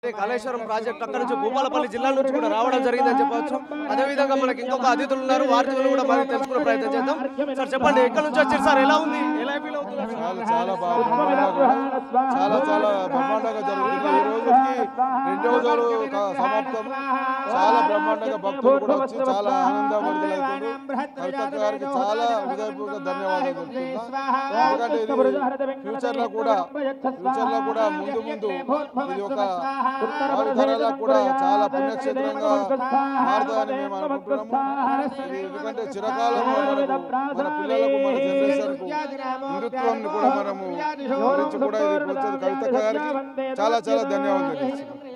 Kaleshwaram project అక్కడ నుంచి భూపాలపల్లి జిల్లా నుంచి కూడా రావడం జరిగిందని చెప్పవచ్చు. అదేవిధంగా మనకి ఇంకొక అతిథులు ఉన్నారు, వారితో కూడా మనం తెలుసుకునే ప్రయత్నం చేద్దాం. సార్ చెప్పండి, ఎక్కడ నుంచి వచ్చారు సార్, ఎలా ఉంది, ఎలా ఫీల్ అవుతుంది? చాలా బ్రహ్మాండంగా జరుగుతుంది. ఈ రోజుకి 2వ రోజు సమాప్తం. చాలా బ్రహ్మాండంగా భక్తులు కూడా వచ్చి చాలా ఆనందపడుతున్నారు. కవితక్క గారికి చాలా హృదయపూర్వక ధన్యవాదాలు చెప్తున్నా. ఎందుకంటే ఫ్యూచర్ లో కూడా ముందు ఇది ఒక భావితరాలకు కూడా చాలా పుణ్యక్షేత్రంగా మారుతుందని మేము అనుకుంటున్నాము. ఎందుకంటే చిరకాలం మన పిల్లలకు మన జనరేషన్ కు హిందుత్వం కూడా మనము గురించి కూడా ఇది కవితక్క గారికి చాలా ధన్యవాదాలు.